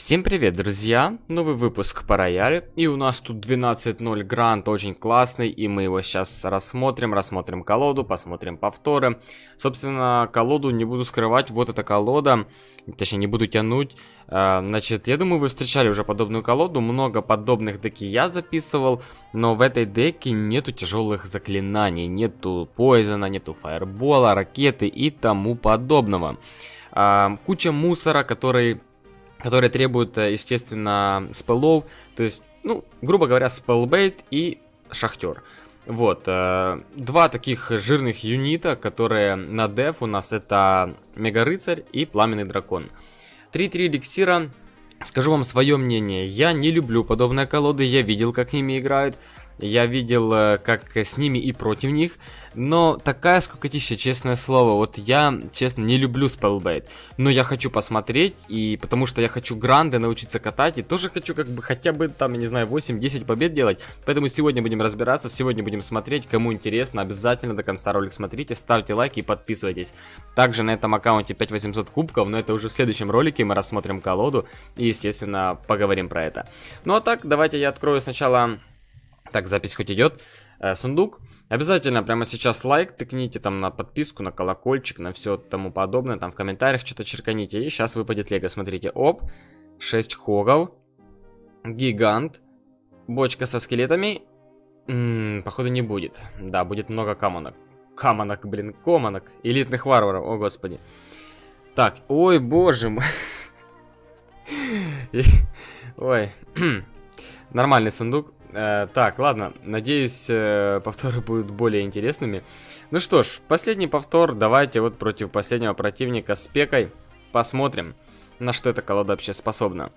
Всем привет, друзья! Новый выпуск по роялю. И у нас тут 12.0 грант, очень классный. И мы его сейчас рассмотрим колоду, посмотрим повторы. Собственно, колоду не буду скрывать, вот эта колода. Точнее, не буду тянуть. Значит, я думаю, вы встречали уже подобную колоду. Много подобных деки я записывал. Но в этой деке нету тяжелых заклинаний. Нету поизона, нету фаербола, ракеты и тому подобного. Куча мусора, который требуют, естественно, спеллов, то есть, ну, грубо говоря, спеллбейт и шахтер. Вот, два таких жирных юнита, которые на деф у нас это Мега-рыцарь и Пламенный дракон. 3-3 эликсира, скажу вам свое мнение, я не люблю подобные колоды, я видел, как ними играют. Я видел, как с ними и против них, но такая скукотища, честное слово. Вот я, честно, не люблю спеллбейт, но я хочу посмотреть, и потому что я хочу гранды научиться катать, и тоже хочу как бы хотя бы там, я не знаю, 8-10 побед делать. Поэтому сегодня будем разбираться, сегодня будем смотреть, кому интересно, обязательно до конца ролик смотрите, ставьте лайки и подписывайтесь. Также на этом аккаунте 5800 кубков, но это уже в следующем ролике, мы рассмотрим колоду и, естественно, поговорим про это. Ну а так, давайте я открою сначала... Так, запись хоть идет. Сундук. Обязательно прямо сейчас лайк тыкните там на подписку, на колокольчик, на все тому подобное. Там в комментариях что-то черканите. И сейчас выпадет лего. Смотрите. Оп. 6 хогов. Гигант. Бочка со скелетами. Походу не будет. Да, будет много камонок. Комонок. Элитных варваров. О, господи. Так. Ой, боже мой. Ой. Нормальный сундук. Так, ладно, надеюсь, повторы будут более интересными. Ну что ж, последний повтор, давайте вот против последнего противника с пекой посмотрим, на что эта колода вообще способна.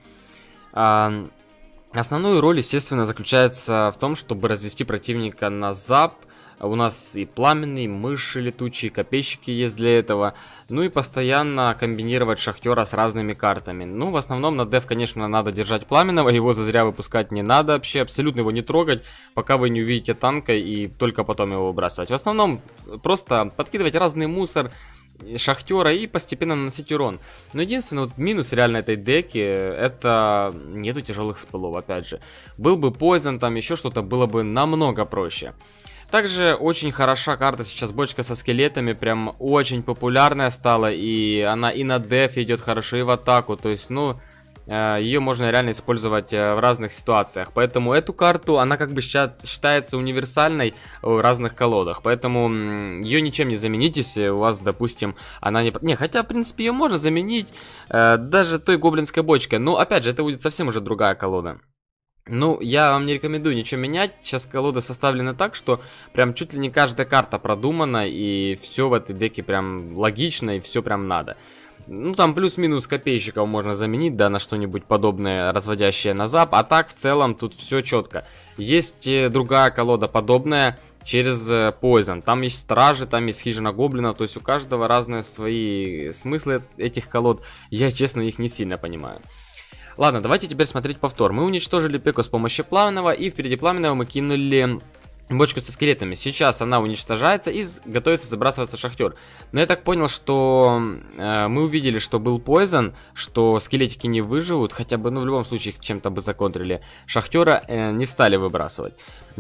Основную роль, естественно, заключается в том, чтобы развести противника на зап. У нас и пламенные, мыши летучие, копейщики есть для этого. Ну и постоянно комбинировать шахтера с разными картами. Ну, в основном на деф, конечно, надо держать пламенного. Его зазря выпускать не надо вообще. Абсолютно его не трогать, пока вы не увидите танка, и только потом его выбрасывать. В основном просто подкидывать разный мусор шахтера и постепенно наносить урон. Но единственный вот минус реально этой деки, это нету тяжелых спеллов, опять же. Был бы поизон, там еще что-то, было бы намного проще. Также очень хороша карта сейчас, бочка со скелетами, прям очень популярная стала, и она и на деф идет хорошо, и в атаку, то есть, ну, ее можно реально использовать в разных ситуациях, поэтому эту карту, она как бы считается универсальной в разных колодах, поэтому ее ничем не заменить, если у вас, допустим, она не... Не, хотя, в принципе, ее можно заменить даже той гоблинской бочкой, но, опять же, это будет совсем уже другая колода. Ну, я вам не рекомендую ничего менять. Сейчас колода составлена так, что прям чуть ли не каждая карта продумана, и все в этой деке прям логично, и все прям надо. Ну, там плюс-минус копейщиков можно заменить, да, на что-нибудь подобное, разводящее на зап. А так, в целом, тут все четко. Есть другая колода подобная через Poison. Там есть стражи, там есть хижина гоблинов. То есть у каждого разные свои смыслы этих колод. Я, честно, их не сильно понимаю. Ладно, давайте теперь смотреть повтор. Мы уничтожили пеку с помощью пламенного, и впереди пламенного мы кинули бочку со скелетами. Сейчас она уничтожается и готовится забрасываться шахтер. Но я так понял, что мы увидели, что был поизон, что скелетики не выживут, хотя бы, ну, в любом случае их чем-то бы законтрили. Шахтера не стали выбрасывать.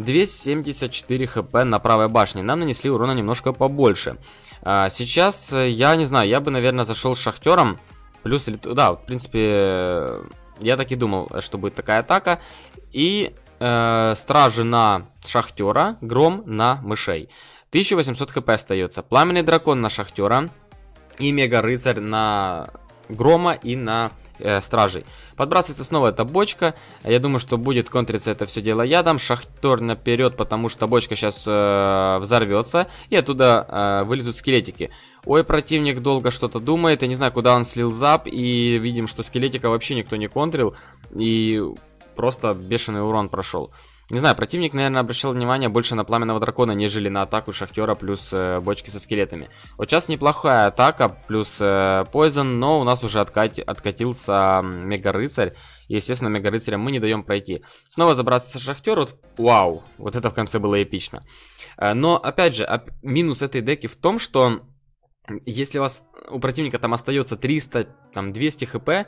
274 хп на правой башне. Нам нанесли урона немножко побольше. Сейчас, я не знаю, я бы, наверное, зашел с шахтером. Плюс, да, в принципе... Я так и думал, что будет такая атака. И стражи на шахтера, гром на мышей. 1800 хп остается. Пламенный дракон на шахтера. И мега-рыцарь на грома и на стражей. Подбрасывается снова эта бочка. Я думаю, что будет контриться это все дело ядом. Шахтер наперед, потому что бочка сейчас взорвется. И оттуда вылезут скелетики. Ой, противник долго что-то думает. Я не знаю, куда он слил зап. И видим, что скелетика вообще никто не контрил. И просто бешеный урон прошел. Не знаю, противник, наверное, обращал внимание больше на пламенного дракона, нежели на атаку шахтера плюс бочки со скелетами. Вот сейчас неплохая атака плюс поизон, но у нас уже откатился мега-рыцарь. И, естественно, мега-рыцаря мы не даем пройти. Снова забраться шахтер. Вот, вау, вот это в конце было эпично. Но, опять же, минус этой деки в том, что если у противника там остается 300, там 200 хп,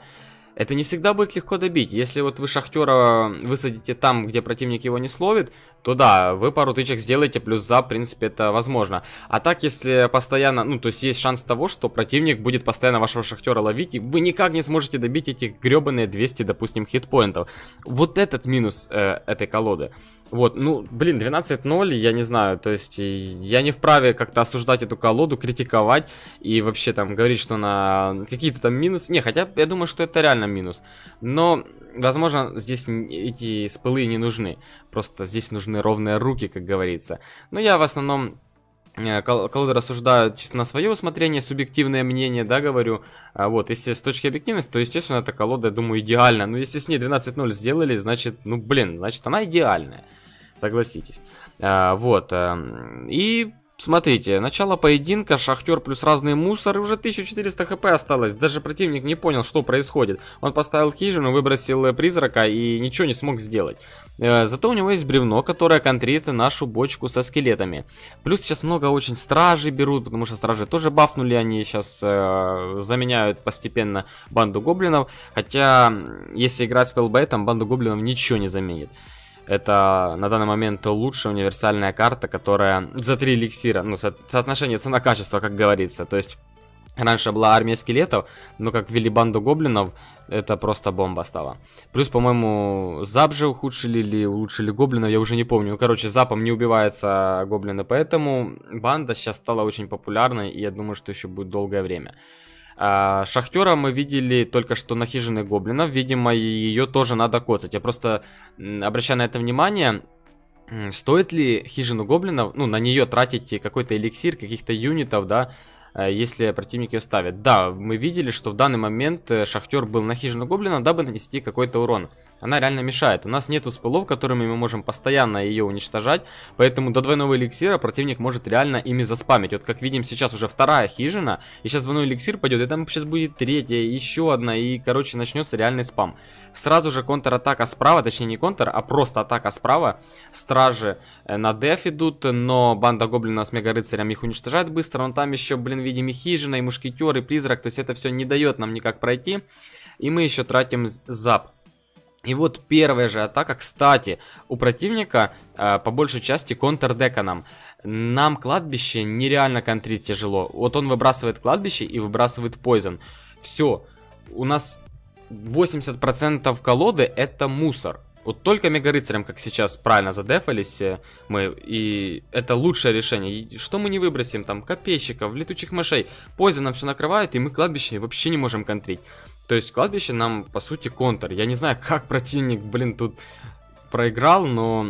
это не всегда будет легко добить. Если вот вы шахтера высадите там, где противник его не словит, то да, вы пару тычек сделаете, плюс зап, в принципе, это возможно. А так, если постоянно, ну, то есть есть шанс того, что противник будет постоянно вашего шахтера ловить, и вы никак не сможете добить этих гребаные 200, допустим, хитпоинтов. Вот этот минус этой колоды. Вот, ну, блин, 12-0, я не знаю, то есть я не вправе как-то осуждать эту колоду, критиковать и вообще там говорить, что на какие-то там минусы. Не, хотя я думаю, что это реально минус. Но, возможно, здесь эти спылы не нужны. Просто здесь нужны ровные руки, как говорится. Но я в основном колоды рассуждаю чисто на свое усмотрение, субъективное мнение, да, говорю. Вот, если с точки объективности, то, естественно, эта колода, я думаю, идеальна. Но если с ней 12-0 сделали, значит, ну, блин, значит, она идеальная. Согласитесь. Вот. И смотрите, начало поединка, шахтер плюс разные мусоры, уже 1400 хп осталось. Даже противник не понял, что происходит. Он поставил хижину, выбросил призрака и ничего не смог сделать. Зато у него есть бревно, которое контрит нашу бочку со скелетами. Плюс сейчас много очень стражей берут, потому что стражи тоже бафнули, они сейчас заменяют постепенно банду гоблинов. Хотя, если играть с спеллбейтом, банду гоблинов ничего не заменит. Это на данный момент лучшая универсальная карта, которая за 3 эликсира, ну, соотношение цена-качество, как говорится. То есть, раньше была армия скелетов, но как ввели банду гоблинов, это просто бомба стала. Плюс, по-моему, зап же ухудшили или улучшили гоблинов, я уже не помню. Ну, короче, запом не убиваются гоблины, поэтому банда сейчас стала очень популярной, и я думаю, что еще будет долгое время. Шахтера мы видели только что на хижины гоблинов. Видимо, ее тоже надо коцать. Я просто обращаю на это внимание. Стоит ли хижину гоблинов, ну, на нее тратить какой-то эликсир, каких-то юнитов, да, если противник ее ставит? Да, мы видели, что в данный момент шахтер был на хижину гоблина, дабы нанести какой-то урон. Она реально мешает. У нас нету спылов, которыми мы можем постоянно ее уничтожать. Поэтому до двойного эликсира противник может реально ими заспамить. Вот как видим, сейчас уже вторая хижина. И сейчас двойной эликсир пойдет. И там сейчас будет третья, еще одна. И, короче, начнется реальный спам. Сразу же контратака справа. Точнее, не контр, а просто атака справа. Стражи на деф идут. Но банда гоблинов с мега-рыцарем их уничтожает быстро. Но там еще, блин, видим и хижина, и мушкетер, и призрак. То есть это все не дает нам никак пройти. И мы еще тратим зап. И вот первая же атака, кстати, у противника по большей части контрдеканом. Нам кладбище нереально контрить тяжело. Вот он выбрасывает кладбище и выбрасывает пойзон. Все, у нас 80% колоды это мусор. Вот только мега-рыцарем, как сейчас правильно задефались мы, и это лучшее решение. И что мы не выбросим, там, копейщиков, летучих мышей, пойзоном все накрывает, и мы кладбище вообще не можем контрить. То есть кладбище нам, по сути, контр. Я не знаю, как противник, блин, тут проиграл, но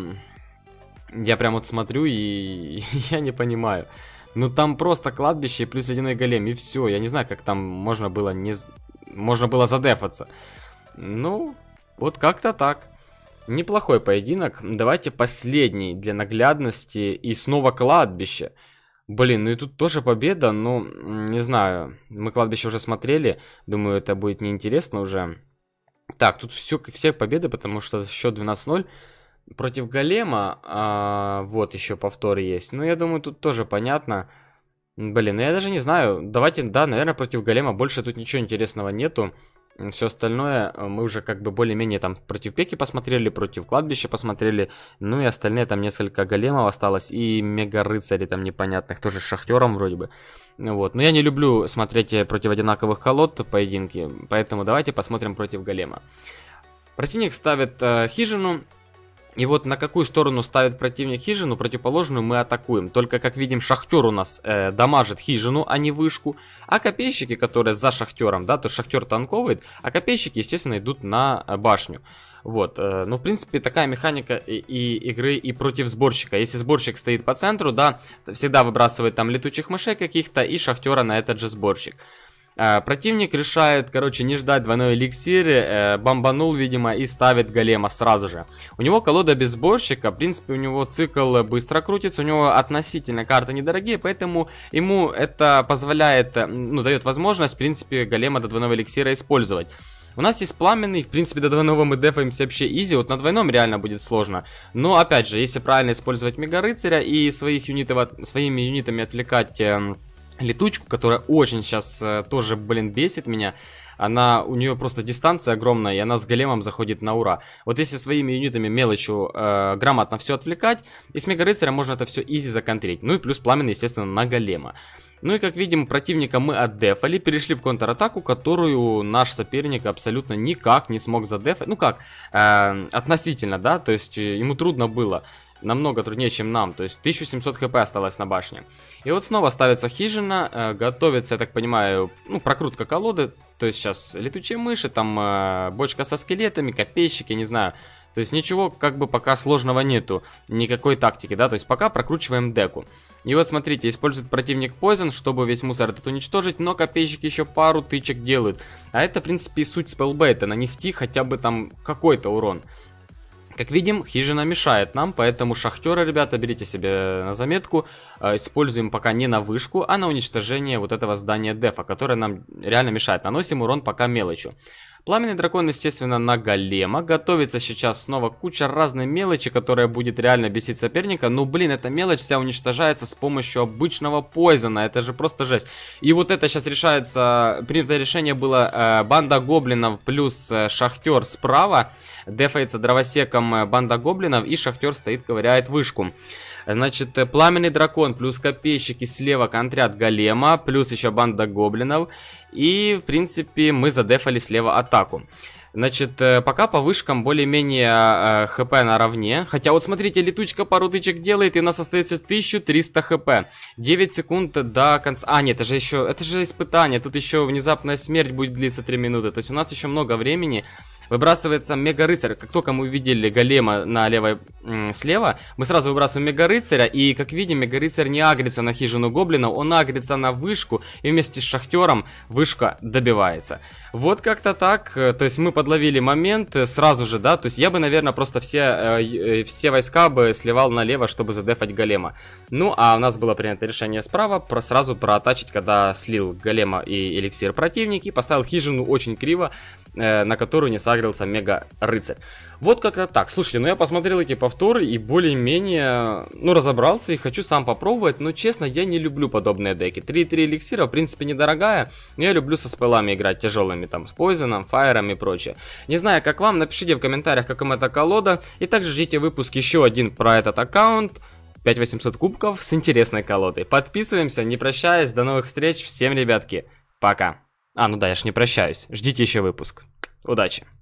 я прям вот смотрю и я не понимаю. Ну там просто кладбище плюс ледяной голем, и все. Я не знаю, как там можно было задефаться. Ну, вот как-то так. Неплохой поединок. Давайте последний для наглядности. И снова кладбище. Блин, ну и тут тоже победа, но не знаю. Мы кладбище уже смотрели. Думаю, это будет неинтересно уже. Так, тут все победы, потому что счет 12-0. Против голема. Вот еще повтор есть. Ну, я думаю, тут тоже понятно. Блин, ну я даже не знаю. Давайте, да, наверное, против голема больше тут ничего интересного нету. Все остальное мы уже как бы более-менее там против пеки посмотрели, против кладбища посмотрели. Ну и остальные там несколько големов осталось. И мега-рыцари там непонятных, тоже с шахтером вроде бы. Вот. Но я не люблю смотреть против одинаковых колод поединки. Поэтому давайте посмотрим против голема. Противник ставит хижину. И вот на какую сторону ставит противник хижину, противоположную мы атакуем. Только, как видим, шахтер у нас дамажит хижину, а не вышку. А копейщики, которые за шахтером, да, то шахтер танковывает, а копейщики, естественно, идут на башню. Вот, ну, в принципе, такая механика и игры и против сборщика. Если сборщик стоит по центру, да, всегда выбрасывает там летучих мышей каких-то и шахтера на этот же сборщик. Противник решает, короче, не ждать двойной эликсир, бомбанул, видимо, и ставит голема сразу же. У него колода без сборщика, в принципе, у него цикл быстро крутится, у него относительно карты недорогие, поэтому ему это позволяет, ну, дает возможность, в принципе, голема до двойного эликсира использовать. У нас есть пламенный, в принципе, до двойного мы дефаемся вообще изи, вот на двойном реально будет сложно. Но, опять же, если правильно использовать мега-рыцаря и своими юнитами отвлекать... летучку, которая очень сейчас тоже, блин, бесит меня. у нее просто дистанция огромная, и она с големом заходит на ура. Вот если своими юнитами мелочью грамотно все отвлекать, и с мега-рыцаря можно это все изи законтрить. Ну и плюс пламенный, естественно, на голема. Ну и как видим, противника мы отдефали, перешли в контратаку, которую наш соперник абсолютно никак не смог задефать. Ну как, относительно, да, то есть ему трудно было. Намного труднее, чем нам, то есть 1700 хп осталось на башне. И вот снова ставится хижина, готовится, я так понимаю, ну, прокрутка колоды. То есть сейчас летучие мыши, там бочка со скелетами, копейщики, не знаю. То есть ничего как бы пока сложного нету, никакой тактики, да, то есть пока прокручиваем деку. И вот смотрите, использует противник Poison, чтобы весь мусор этот уничтожить, но копейщики еще пару тычек делают. А это, в принципе, и суть спеллбейта, нанести хотя бы там какой-то урон. Как видим, хижина мешает нам, поэтому шахтера, ребята, берите себе на заметку. Используем пока не на вышку, а на уничтожение вот этого здания дефа, которое нам реально мешает. Наносим урон пока мелочью. Пламенный дракон, естественно, на голема. Готовится сейчас снова куча разной мелочи, которая будет реально бесить соперника. Ну, блин, эта мелочь вся уничтожается с помощью обычного поизона. Это же просто жесть. И вот это сейчас решается... Принято решение было банда гоблинов плюс шахтер справа. Дефается дровосеком банда гоблинов, и шахтер стоит, ковыряет вышку. Значит, пламенный дракон плюс копейщики слева контрят голема, плюс еще банда гоблинов. И, в принципе, мы задефали слева атаку. Значит, пока по вышкам более-менее хп наравне. Хотя вот смотрите, летучка пару тычек делает, и у нас остается 1300 хп. 9 секунд до конца. А, нет, это же испытание. Тут еще внезапная смерть будет длиться 3 минуты. То есть у нас еще много времени. Выбрасывается мега-рыцарь. Как только мы увидели голема на левой слева, мы сразу выбрасываем мега-рыцаря. И, как видим, мега-рыцарь не агрится на хижину гоблина, он агрится на вышку. И вместе с шахтером вышка добивается. Вот как-то так. То есть мы подловили момент сразу же, да. То есть я бы, наверное, просто все войска бы сливал налево, чтобы задефать голема. Ну, а у нас было принято решение справа сразу проатачить, когда слил голема и эликсир противник. И поставил хижину очень криво, на которую не сагрился мега-рыцарь. Вот как-то так. Слушайте, ну я посмотрел эти повторы и более-менее, ну, разобрался и хочу сам попробовать. Но, честно, я не люблю подобные деки. 3,3 эликсира, в принципе, недорогая. Но я люблю со спеллами играть тяжелыми, там, с поизоном, фаером и прочее. Не знаю, как вам, напишите в комментариях, как вам эта колода. И также ждите выпуск еще один про этот аккаунт. 5800 кубков с интересной колодой. Подписываемся, не прощаясь. До новых встреч. Всем, ребятки, пока. А, ну да, я ж не прощаюсь. Ждите еще выпуск. Удачи.